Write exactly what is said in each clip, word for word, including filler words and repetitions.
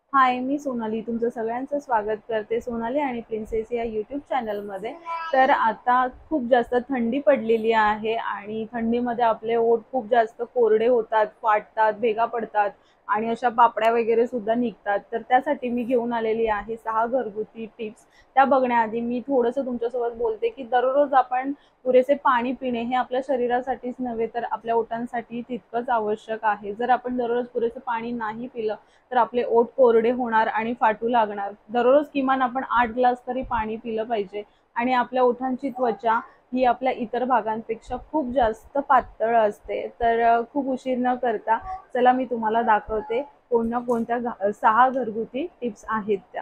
हाय, मी सोनाली तुमचं सगळ्यांचं स्वागत करते सोनाली आणि प्रिन्सेस या यूट्यूब चॅनलमध्ये. तर आता खूप जास्त थंडी पडलेली आहे आणि थंडीमध्ये आपले ओठ खूप जास्त कोरडे होतात, फाटतात, भेगा पडतात आणि अशा पापड्या वगैरे सुद्धा निघतात. तर त्यासाठी मी घेऊन आलेली आहे सहा घरगुती टिप्स. त्या बघण्याआधी मी थोडंसं तुमच्यासोबत बोलते की दररोज आपण पुरेसे पाणी पिणे हे आपल्या शरीरासाठीच नव्हे तर आपल्या ओठांसाठी तितकंच आवश्यक आहे. जर आपण दररोज पुरेसे पाणी नाही पिलं तर आपले ओठ कोरडे होणार आणि फाटू लागणार. दररोज किमान आपण आठ ग्लास तरी पाणी पिलं पाहिजे. आणि आपल्या ओठांची त्वचा ही आपल्या इतर भागांपेक्षा खूप जास्त पातळ असते. तर खूप उशीर न करता चला मी तुम्हाला दाखवते कोणत्या कोणत्या सहा घरगुती टिप्स आहेत त्या.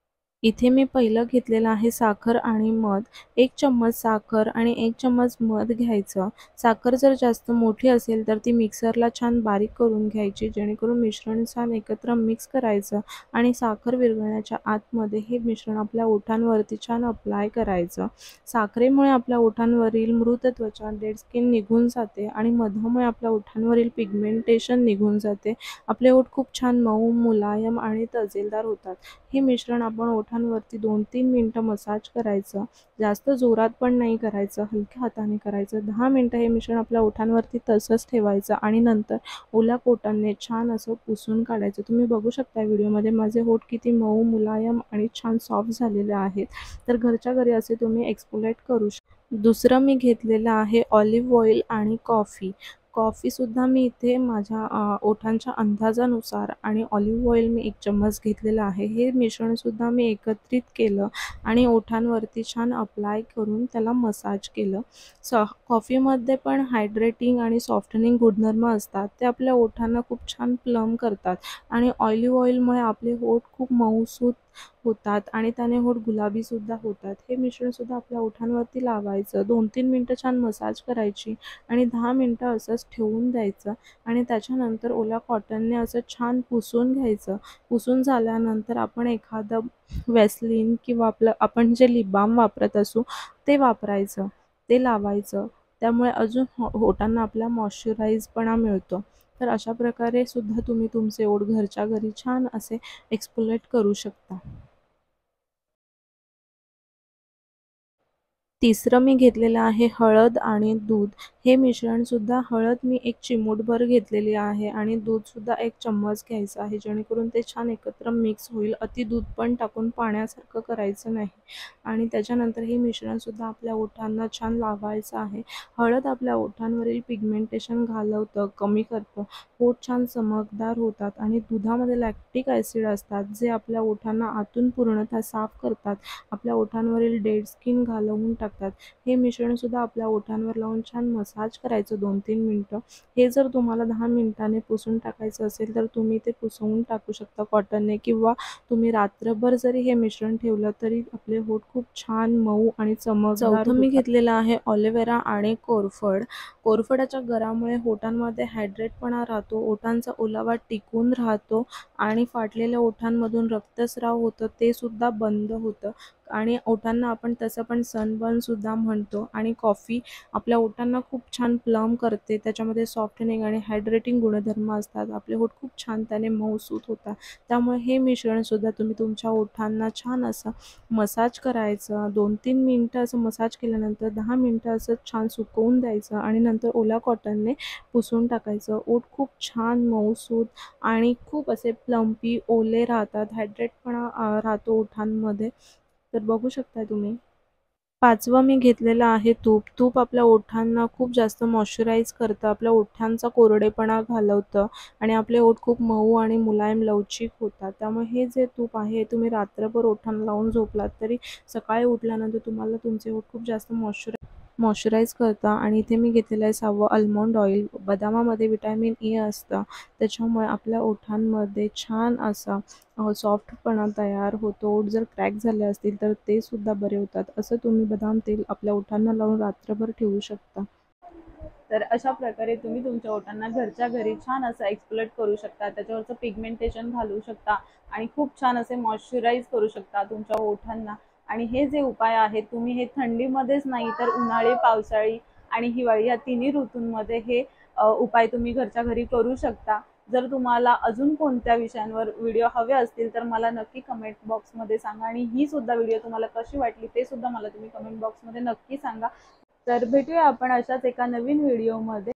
इथे मी पहिलं घेतलेलं आहे साखर आणि मध. एक चम्मच साखर आणि एक चम्मच मध घ्यायचं. साखर जर जास्त मोठी असेल तर ती मिक्सरला छान बारीक करून घ्यायची, जेणेकरून मिश्रण छान एकत्र मिक्स करायचं आणि साखर विरघळण्याच्या आतमध्ये हे मिश्रण आपल्या ओठांवरती छान अप्लाय करायचं. साखरेमुळे आपल्या ओठांवरील मृत त्वचा डेड स्किन निघून जाते आणि मधामुळे आपल्या ओठांवरील पिगमेंटेशन निघून जाते. आपले ओठ खूप छान मऊ, मुलायम आणि तजेलदार होतात. हे मिश्रण आपण ओठांवरती दोन तीन मिनिटं मसाज करायचं. जास्त जोरात पण नाही करायचं, हलक्या हाताने करायचं. दहा मिनिटं हे मिश्रण आपल्या ओठांवरती तसंच ठेवायचं आणि नंतर ओल्या कोटाने छान असं पुसून काढायचं. तुम्ही बघू शकता व्हिडिओमध्ये माझे ओठ किती मऊ, मुलायम आणि छान सॉफ्ट झालेले आहेत. तर घरच्या घरी असे तुम्ही एक्सफोलिएट करू शकता. दुसरं मी घेतलेलं आहे ऑलिव्ह ऑइल आणि कॉफी. कॉफीसुद्धा मी इथे माझ्या अ, ओठांच्या अंदाजानुसार आणि ऑलिव्ह ऑइल मी एक चम्मच घेतलेलं आहे. हे मिश्रणसुद्धा मी एकत्रित केलं आणि ओठांवरती छान अप्लाय करून त्याला मसाज केलं. स कॉफीमध्ये पण हायड्रेटिंग आणि सॉफ्टनिंग गुणधर्म असतात. ते आपल्या ओठांना खूप छान प्लम करतात आणि ऑलिव्ह ऑइलमुळे आपले ओठ खूप मऊसूत होतात आणि त्याने ओठ गुलाबीसुद्धा होतात. हे मिश्रणसुद्धा आपल्या ओठांवरती लावायचं. दोन तीन मिनिटं छान मसाज करायची आणि दहा मिनिटं असंच ठेवून द्यायचं आणि त्याच्यानंतर ओल्या कॉटनने असं छान पुसून घ्यायचं. पुसून झाल्यानंतर आपण एखादं व्हॅसलीन किंवा आपलं आपण जे लिप बाम वापरत असू ते वापरायचं, ते लावायचं. त्यामुळे अजून हो ओठांना आपल्या मॉइश्चराइजपणा मिळतो. तर अशा प्रकारे सुद्धा तुम्ही तुमचे ओठ घरच्या घरी छान असे एक्सफोलिएट करू शकता. तिसरं मी घेतलेलं आहे हळद आणि दूध. हे मिश्रणसुद्धा हळद मी एक चिमूटभर घेतलेली आहे आणि दूधसुद्धा एक चम्मच घ्यायचं आहे, जेणेकरून ते छान एकत्र मिक्स होईल. अति दूध पण टाकून पाण्यासारखं करायचं नाही आणि त्याच्यानंतर हे मिश्रणसुद्धा आपल्या ओठांना छान लावायचं आहे. हळद आपल्या ओठांवरील पिगमेंटेशन घालवतं, कमी करतं. ओठ छान चमकदार होतात आणि दुधामध्ये लॅक्टिक ॲसिड असतात, जे आपल्या ओठांना आतून पूर्णतः साफ करतात. आपल्या ओठांवरील डेड स्किन घालवून टाकतात. हे मिश्रणसुद्धा आपल्या ओठांवर लावून छान मसाज करायचं दोन तीन मिनिटं. हे जर तुम्हाला दहा मिनिटांनी पुसून टाकायचं असेल तर तुम्ही ते पुसवून टाकू शकता कॉटनने किंवा तुम्ही रात्रभर जरी हे मिश्रण ठेवलं तरी आपले ओठ खूप छान मऊ आणि चमकदार होतात. चौथं मी घेतलेलं आहे ऑलिव्हेरा आणि कोरफड. कोरफडाच्या गरामुळे ओठांमध्ये हायड्रेटपणा राहतो, ओठांचा ओलावा टिकून राहतो आणि फाटलेल्या ओठांमधून रक्तस्राव होतं ते सुद्धा बंद होतं आणि ओठांना आपण तसं पण सनबर्नसुद्धा म्हणतो. आणि कॉफी आपल्या ओठांना खूप छान प्लम करते. त्याच्यामध्ये सॉफ्टनिंग आणि हायड्रेटिंग गुणधर्म असतात. आपले ओठ खूप छान त्याने मऊसूत होतात. त्यामुळे हे मिश्रणसुद्धा तुम्ही तुमच्या ओठांना छान असं मसाज करायचं. दोन तीन मिनिटं असं मसाज केल्यानंतर दहा मिनिटं असं छान सुकवून द्यायचं आणि नंतर ओल्या कॉटनने पुसून टाकायचं. ओठ खूप छान मऊसूत आणि खूप असे प्लम्पी, ओले राहतात. हायड्रेटपणा अ, राहतो ओठांमध्ये. तर बघू शकता तुम्ही. पाचवं मी घेतलेलं आहे तूप. तूप आपल्या ओठांना खूप जास्त मॉइश्चराइज करतं, आपल्या ओठांचा कोरडेपणा घालवतं आणि आपले ओठ खूप मऊ आणि मुलायम, लवचिक होतात. त्यामुळे हे जे तूप आहे तुम्ही रात्रभर ओठांना लावून झोपलात तरी सकाळी उठल्यानंतर तुम्हाला तुमचे ओठ खूप जास्त मॉइश्चर मॉइश्चराइज करतं. आणि इथे मी घेतलेलं आहे सहावं अल्मंड ऑइल. बदामामध्ये व्हिटॅमिन ई असतं, त्याच्यामुळे आपल्या ओठांमध्ये छान असा सॉफ्टपणा तयार होतो. ओठ जर क्रॅक झाले असतील तर ते सुद्धा बरे होतात. असं तुम्ही बदाम तेल आपल्या ओठांना लावून रात्रभर ठेवू शकता. तर अशा प्रकारे तुम्ही तुमच्या ओठांना घरच्या घरी छान असं एक्सफोलिएट करू शकता, त्याच्यावरचं पिगमेंटेशन घालवू शकता आणि खूप छान असे मॉइश्चराइज करू शकता तुमच्या ओठांना. आणि हे जे उपाय आहेत तुम्ही हे थंडीमध्येच नाही तर उन्हाळी, पावसाळी आणि हिवाळी या तिन्ही ऋतूंमध्ये हे अ, उपाय तुम्ही घरच्या घरी करू शकता. जर तुम्हाला अजून कोणत्या विषयांवर व्हिडिओ हवे असतील तर मला नक्की कमेंट बॉक्समध्ये सांगा आणि ही सुद्धा व्हिडिओ तुम्हाला कशी वाटली ते सुद्धा मला तुम्ही कमेंट बॉक्समध्ये नक्की सांगा। तर भेटूया आपण अशाच एका नवीन व्हिडिओमध्ये।